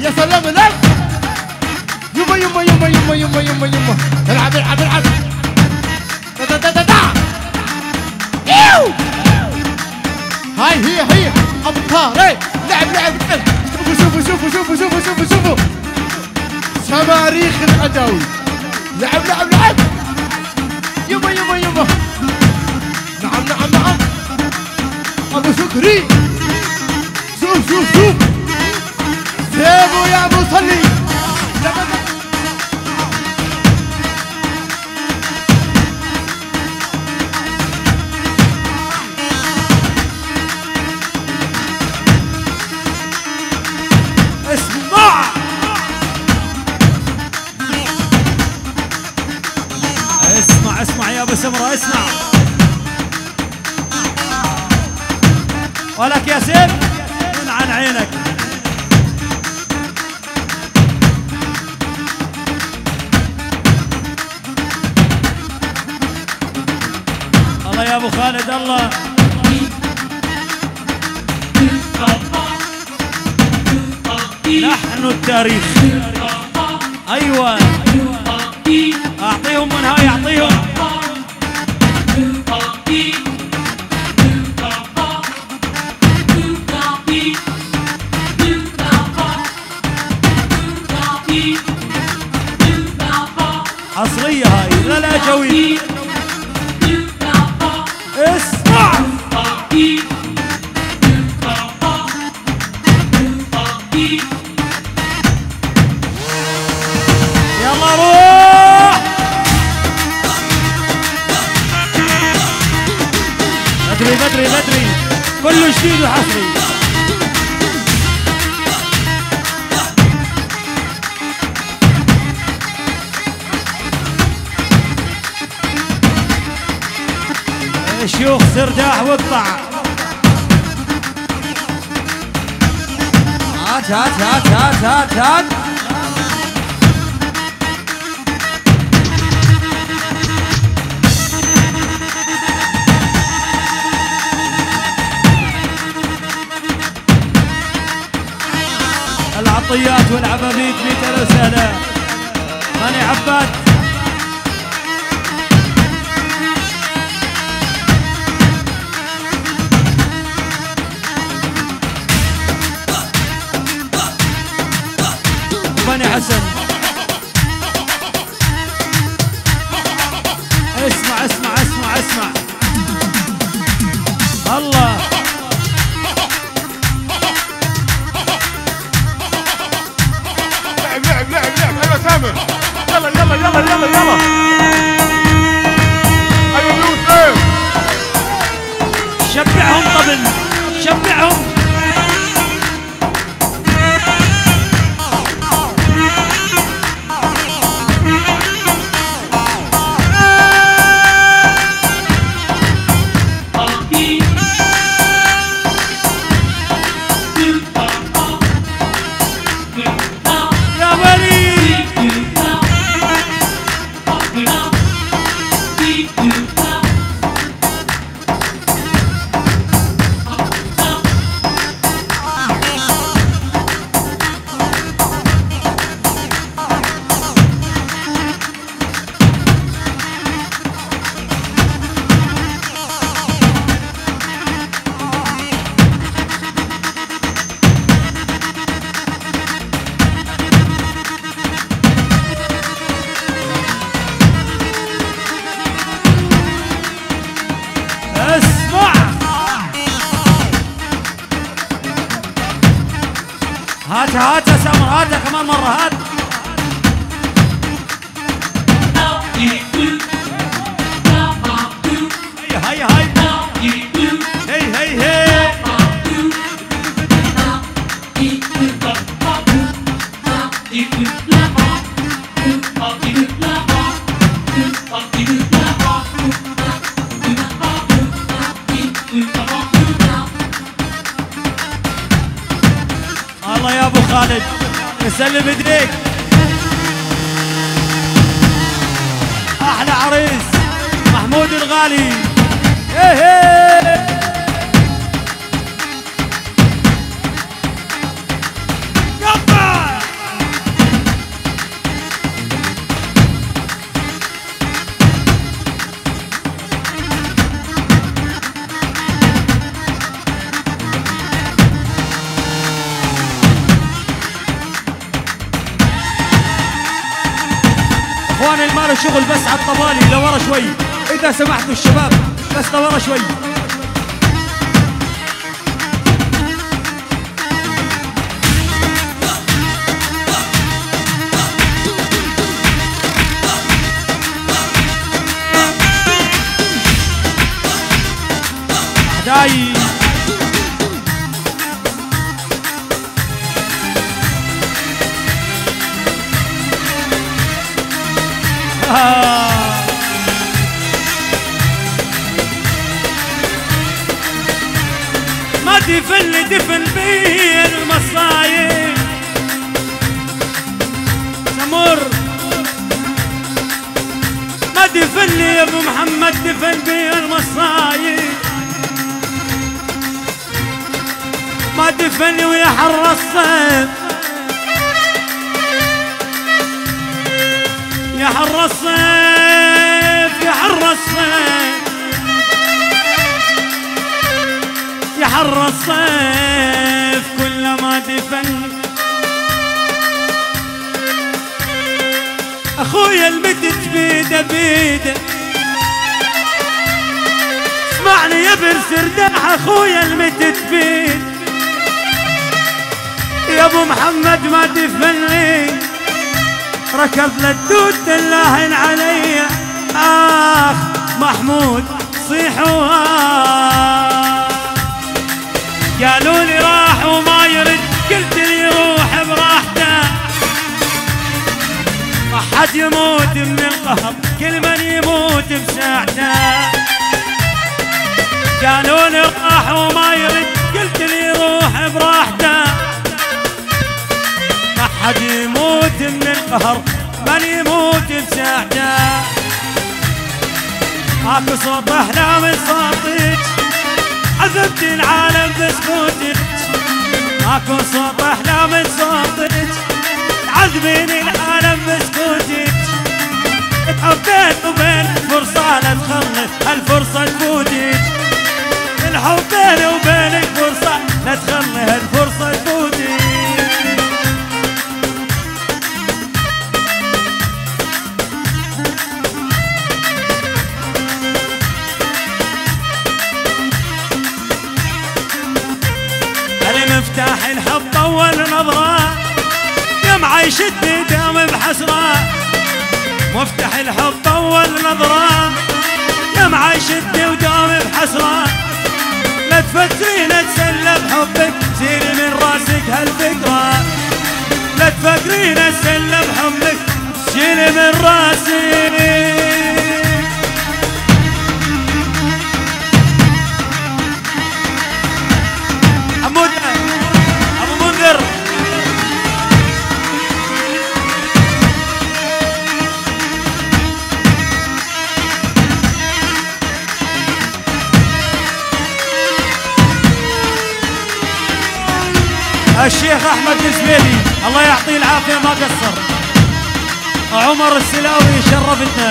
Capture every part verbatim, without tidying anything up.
يا سلام الألف. يما يما يما يما يما يما يما العب العب العب. دا دا دا دا دا. ايو هاي هي هي أبطال. اي لعب لعب لعب. شوفوا شوفوا شوفوا شوفوا شوفوا شوفوا صواريخ العداوي. لعب لعب لعب. يما يما يما. نعم نعم نعم. أبو شكري شوف شوف شوف سيبوا يا أبو صلي. اسمع اسمع اسمع يا أبو سمرة اسمع. ولك يا سيف من عن عينك. الله يا ابو خالد الله. نحن التاريخ. ايوه اعطيهم من هاي اعطيهم. حصرية هاي لا لا جوي. اسمع يلا روح. بدري بدري بدري كله جديد وحصري. شيوخ سرداح واقطع. هات هات هات هات هات هات. العطيات والعبابيت ميت اهلا وسهلا. هاني عباد بني حسن. اسمع اسمع اسمع اسمع الله. لعب لعب لعب لعب. ايوه سامر يلا يلا يلا يلا يلا. ايوه يوسف شبعهم طبل شبعهم. هات هات يا سامر هات كمان مرة هات. هيا هيا هي هي هي. الله يا ابو خالد يسلم ايديك. احلى عريس محمود الغالي. ايه ايه يلا صار الشغل بس على الطبالي لورا شوي اذا سمحتوا الشباب، بس لورا شوي. احداي آه. ما دفن دفن بي المصايب سمر، ما دفن لي يا ابو محمد دفن بي المصايب، ما دفن لي ويا حر الصيف يا حر الصيف يا حر الصيف يا حر الصيف كلما دفن اخويا المدت بيده بيده، اسمعني يا بن سرداح اخويا المدت بيده يا ابو محمد ما دفن لي، ركض للدود دلاهن علي اخ محمود صيحوا قالوا لي راح وما يرد، قلت لي روح براحته، احد يموت من القهر كل من يموت بساعته، قالوا لي راح وما يرد قلت لي روح براحته، احد يموت من القهر من يموت بساعته، اكو صوت احلام صوتك عذبت العالم بسكوتك، اكو صوت احلام صوتك عذبين العالم بسكوتك، حبيت وبين فرصة لا تخلي هالفرصة تفوتك، الحب بيني وبينك فرصة لا تخلي هالفرصة تفوتك. مفتاح الحب اول نظرة يا معيشتني دام بحسرة، مفتاح الحب اول نظرة يا معيشتني ودام بحسرة، لا تفكرين اتسلى بحبك زيني من راسك هالفكرة، لا تفكرين اتسلى بحبك زيني من راسك. حمود ابو منذر الشيخ احمد الزبيدي الله يعطيه العافيه ما قصر، عمر السلاوي شرفتنا،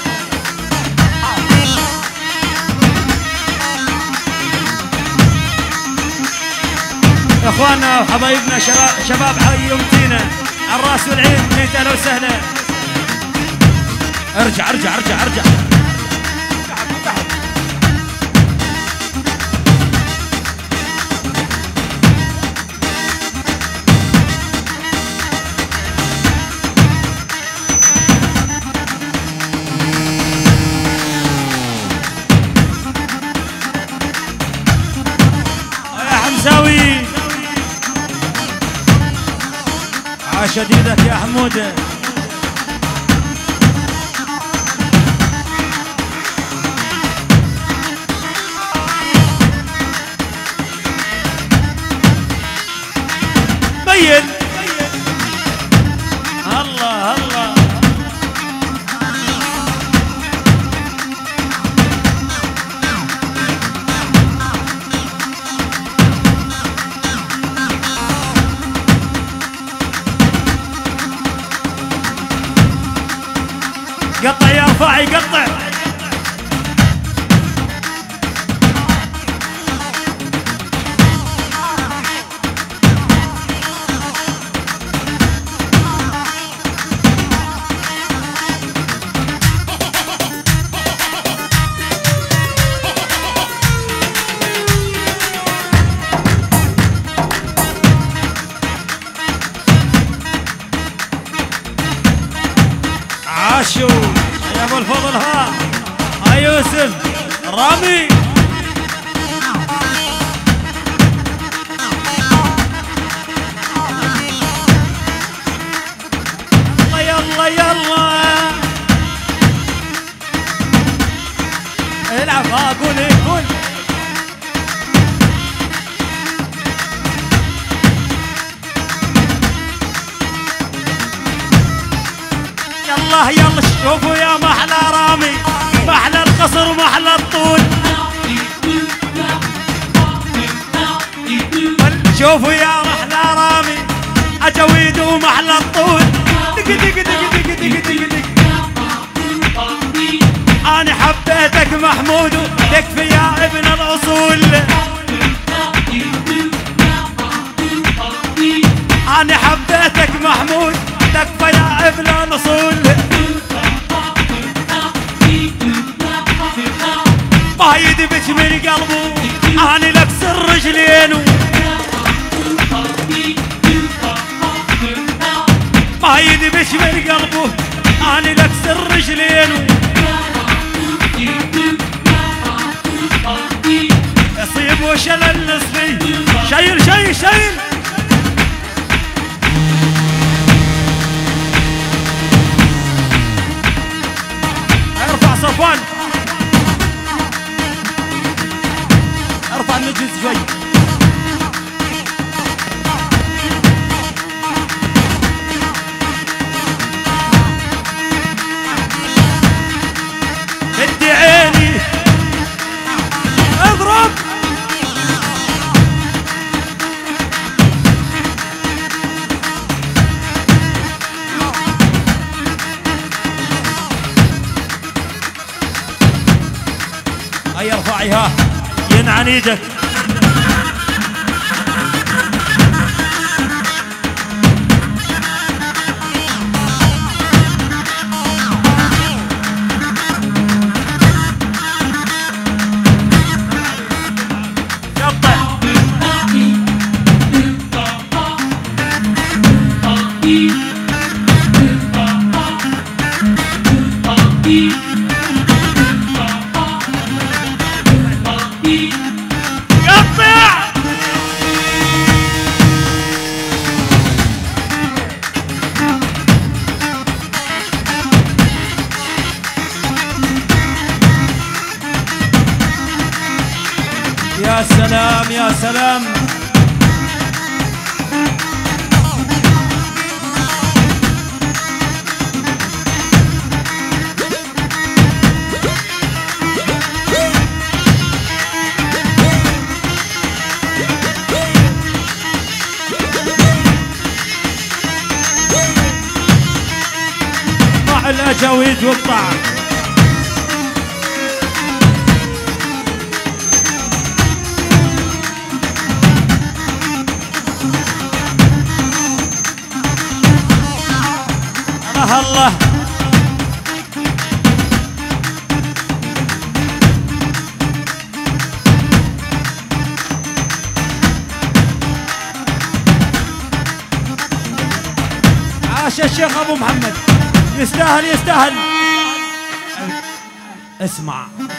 اخواننا وحبايبنا شباب شباب حي يمتينا على الراس والعين، ميت اهلا وسهلا. ارجع ارجع ارجع ارجع يا حمزاوي عاش شديدك يا حموده. بين الله الله قطع يا رفاعي قطع. عاشو يا ابو الفضل. ها هاي يوسف رامي. يلا يلا العب. ها قول قول. يلا يلا شوفوا يا محلى رامي، محلى القصر ومحلى الطول. شوفوا يا محلى رامي عجويد ومحلى الطول. دق دق دق دق دق دق دق. أنا حبيتك محمود تكفي يا ابن الأصول. أنا حبيتك محمود تكفى يا ابن الأصول. ما يدبش من قلبه أنا لكسر رجلينه. ما يدبش من قلبه أنا لكسر رجلينه. يصيب وشل النصفي شايل شايل شايل. ارفع صفوان، ارفع النجز شوي. بدي عيني اضرب. هيا ارفعي. ها ينعن ايدك. يا سلام يا سلام. مع الأجاويد والطعم. الله عاش الشيخ ابو محمد. يستاهل يستاهل. اسمع